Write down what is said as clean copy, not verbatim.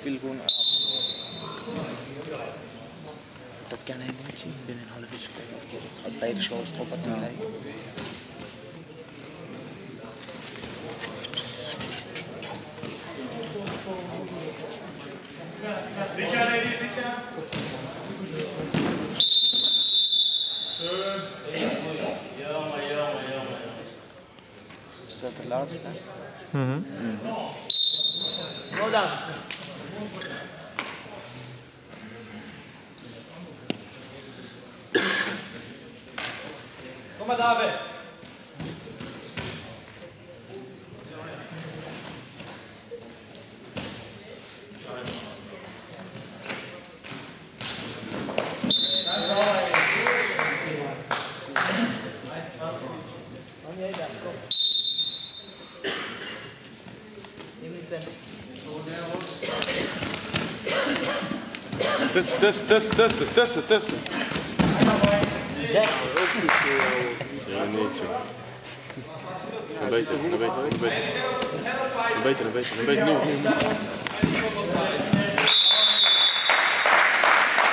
veel gewoon. Dat kan hij nooit zien binnen een half uur kijken of keer. Beide scholen stoppen tegelijk. Is dat de laatste? Go down. Kom maar, David. Tussen. Zes. Ja, niet zo. Een beetje. Nu.